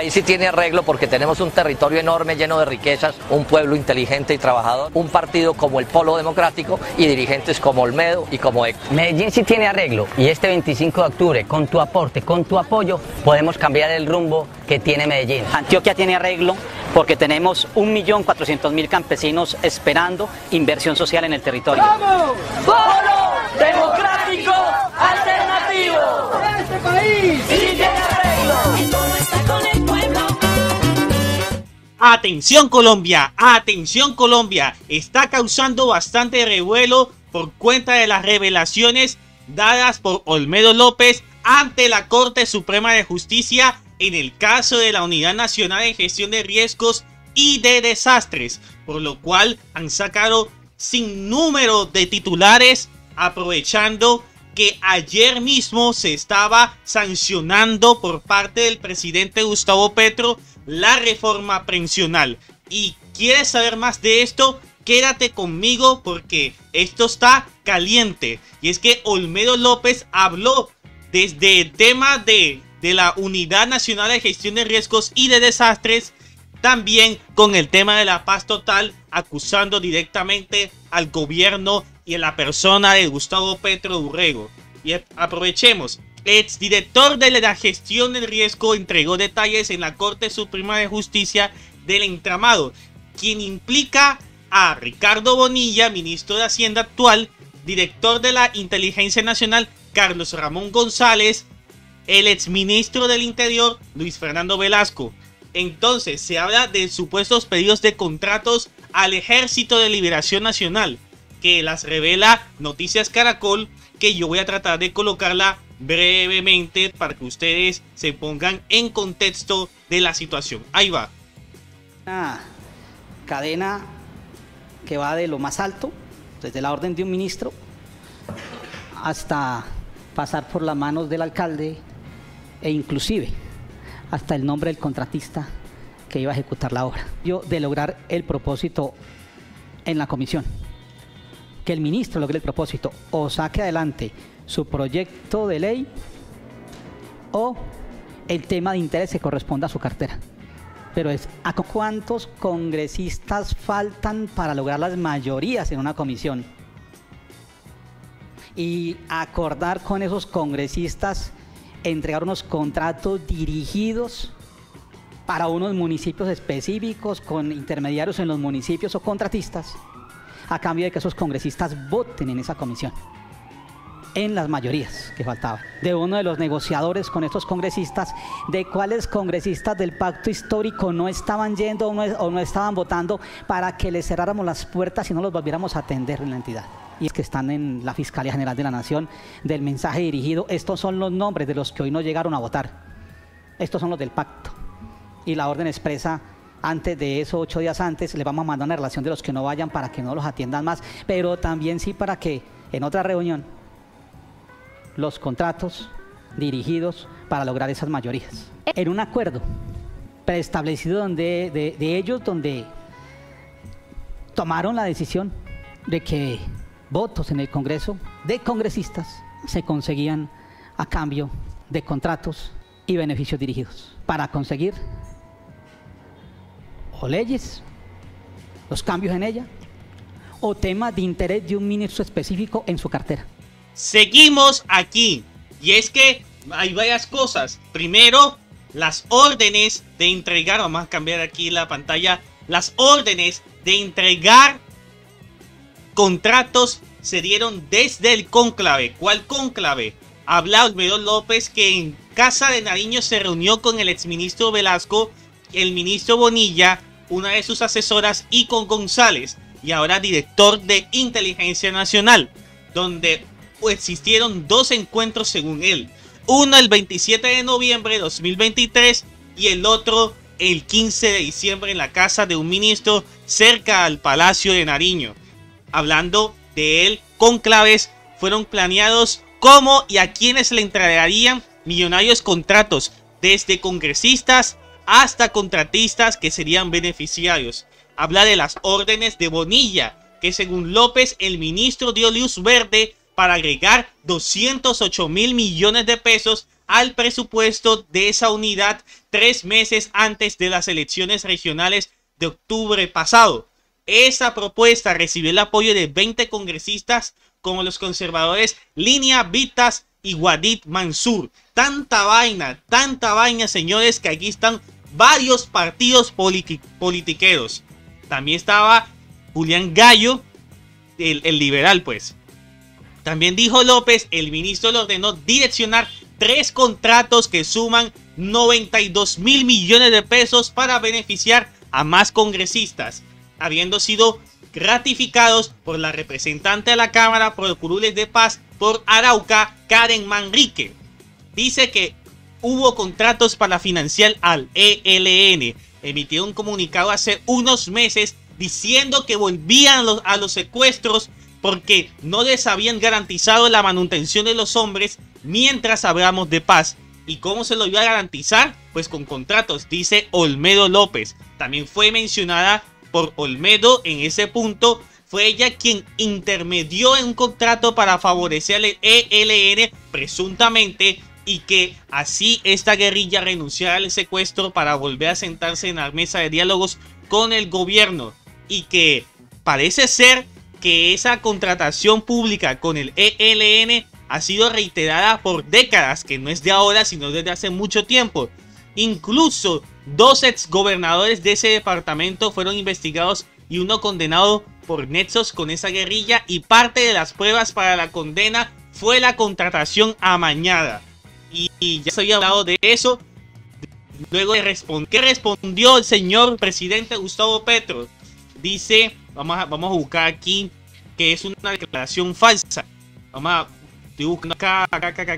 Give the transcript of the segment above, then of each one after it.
país sí tiene arreglo porque tenemos un territorio enorme lleno de riquezas, un pueblo inteligente y trabajador, un partido como el Polo Democrático y dirigentes como Olmedo y como Héctor. Medellín sí tiene arreglo y este 25 de octubre, con tu aporte, con tu apoyo, podemos cambiar el rumbo que tiene Medellín. Antioquia tiene arreglo porque tenemos 1.400.000 campesinos esperando inversión social en el territorio. ¡Vamos! ¡Polo Democrático Alternativo! ¡Este país sí tiene arreglo! Todo está con el pueblo. Atención Colombia, atención Colombia, está causando bastante revuelo por cuenta de las revelaciones dadas por Olmedo López ante la Corte Suprema de Justicia en el caso de la Unidad Nacional de Gestión de Riesgos y de Desastres, por lo cual han sacado sin número de titulares, aprovechando que ayer mismo se estaba sancionando por parte del presidente Gustavo Petro la reforma pensional. Y ¿quieres saber más de esto? Quédate conmigo porque esto está caliente. Y es que Olmedo López habló desde el tema de la Unidad Nacional de Gestión de Riesgos y de Desastres, también con el tema de la paz total, acusando directamente al gobierno y a la persona de Gustavo Petro Urrego. Y aprovechemos, el exdirector de la gestión del riesgo entregó detalles en la Corte Suprema de Justicia del entramado, quien implica a Ricardo Bonilla, ministro de Hacienda actual, director de la Inteligencia Nacional, Carlos Ramón González, el exministro del Interior, Luis Fernando Velasco. Entonces, se habla de supuestos pedidos de contratos al Ejército de Liberación Nacional, que las revela Noticias Caracol, que yo voy a tratar de colocarla brevemente para que ustedes se pongan en contexto de la situación. Ahí va. Una cadena que va de lo más alto, desde la orden de un ministro, hasta pasar por las manos del alcalde e inclusive hasta el nombre del contratista que iba a ejecutar la obra. De lograr el propósito en la comisión, que el ministro logre el propósito o saque adelante su proyecto de ley o el tema de interés que corresponda a su cartera. Pero es ¿a cuántos congresistas faltan para lograr las mayorías en una comisión? Y acordar con esos congresistas entregar unos contratos dirigidos para unos municipios específicos con intermediarios en los municipios o contratistas a cambio de que esos congresistas voten en esa comisión en las mayorías que faltaban, de uno de los negociadores con estos congresistas, de cuáles congresistas del pacto histórico no estaban yendo o no estaban votando para que les cerráramos las puertas y no los volviéramos a atender en la entidad. Y es que están en la Fiscalía General de la Nación del mensaje dirigido. Estos son los nombres de los que hoy no llegaron a votar. Estos son los del pacto. Y la orden expresa, antes de eso, 8 días antes, le vamos a mandar una relación de los que no vayan para que no los atiendan más, pero también sí para que en otra reunión los contratos dirigidos para lograr esas mayorías. En un acuerdo preestablecido donde, de ellos, donde tomaron la decisión de que votos en el Congreso de congresistas se conseguían a cambio de contratos y beneficios dirigidos para conseguir o leyes, los cambios en ella, o temas de interés de un ministro específico en su cartera. Seguimos aquí, y es que hay varias cosas. Primero, las órdenes de entregar, vamos a cambiar aquí la pantalla, las órdenes de entregar contratos se dieron desde el cónclave. ¿Cuál cónclave? Habla Olmedo López que en Casa de Nariño se reunió con el exministro Velasco, el ministro Bonilla, una de sus asesoras, y con González, y ahora director de Inteligencia Nacional, donde existieron 2 encuentros según él. Uno el 27 de noviembre de 2023 y el otro el 15 de diciembre en la casa de un ministro cerca al Palacio de Nariño. Hablando de él, conclaves fueron planeados cómo y a quienes le entregarían millonarios contratos, desde congresistas hasta contratistas que serían beneficiarios. Habla de las órdenes de Bonilla, que según López el ministro dio luz verde para agregar 208.000 millones de pesos al presupuesto de esa unidad 3 meses antes de las elecciones regionales de octubre pasado. Esa propuesta recibió el apoyo de 20 congresistas como los conservadores Linia Vitas y Wadid Mansur. Tanta vaina, señores, que aquí están varios partidos politiqueros. También estaba Julián Gallo, el liberal, pues. También dijo López, el ministro le ordenó direccionar 3 contratos que suman 92.000 millones de pesos para beneficiar a más congresistas, habiendo sido ratificados por la representante de la Cámara por Curules de Paz por Arauca, Karen Manrique. Dice que hubo contratos para financiar al ELN. Emitió un comunicado hace unos meses diciendo que volvían a los secuestros porque no les habían garantizado la manutención de los hombres mientras hablamos de paz. ¿Y cómo se lo iba a garantizar? Pues con contratos, dice Olmedo López. También fue mencionada por Olmedo en ese punto. Fue ella quien intermedió en un contrato para favorecer al ELN presuntamente, y que así esta guerrilla renunciara al secuestro para volver a sentarse en la mesa de diálogos con el gobierno. Y que parece ser que esa contratación pública con el ELN ha sido reiterada por décadas, que no es de ahora, sino desde hace mucho tiempo. Incluso 2 exgobernadores de ese departamento fueron investigados y uno condenado por nexos con esa guerrilla, y parte de las pruebas para la condena fue la contratación amañada. Y ya se había hablado de eso. Luego de ¿qué respondió el señor presidente Gustavo Petro? Dice, vamos a buscar aquí, que es una declaración falsa. Estoy buscando acá.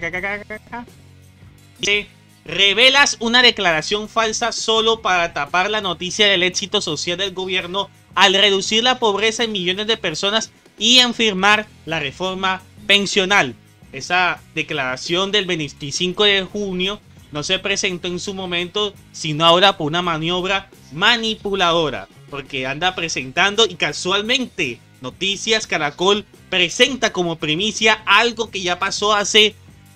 Dice, revelas una declaración falsa solo para tapar la noticia del éxito social del gobierno al reducir la pobreza en millones de personas y en firmar la reforma pensional. Esa declaración del 25 de junio no se presentó en su momento, sino ahora por una maniobra manipuladora, porque anda presentando, y casualmente Noticias Caracol presenta como primicia algo que ya pasó hace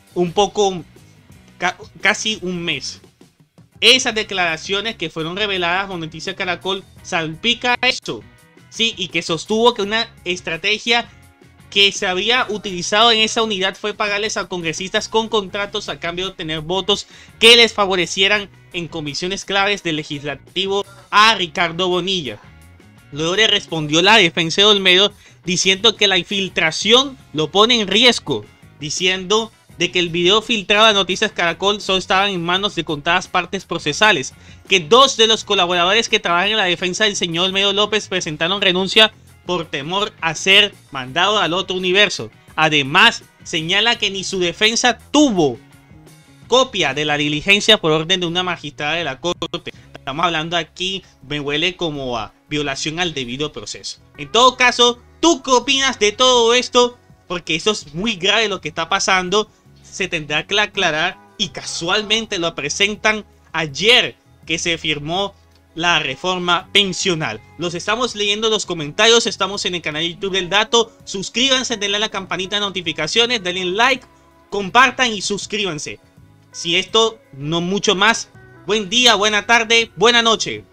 casi un mes. Esas declaraciones que fueron reveladas por Noticias Caracol salpica eso, sí, y que sostuvo que una estrategia que se había utilizado en esa unidad fue pagarles a congresistas con contratos a cambio de obtener votos que les favorecieran en comisiones claves del legislativo a Ricardo Bonilla. Luego le respondió la defensa de Olmedo diciendo que la infiltración lo pone en riesgo, diciendo de que el video filtrado de Noticias Caracol solo estaba en manos de contadas partes procesales, que 2 de los colaboradores que trabajan en la defensa del señor Olmedo López presentaron renuncia por temor a ser mandado al otro universo. Además, señala que ni su defensa tuvo copia de la diligencia por orden de una magistrada de la corte. Estamos hablando aquí, me huele como a violación al debido proceso. En todo caso, ¿tú qué opinas de todo esto? Porque eso es muy grave lo que está pasando. Se tendrá que aclarar, y casualmente lo presentan ayer que se firmó la reforma pensional. Los estamos leyendo en los comentarios. Estamos en el canal de YouTube del Dato. Suscríbanse, denle a la campanita de notificaciones, denle like, compartan y suscríbanse. Si esto no mucho más, buen día, buena tarde, buena noche.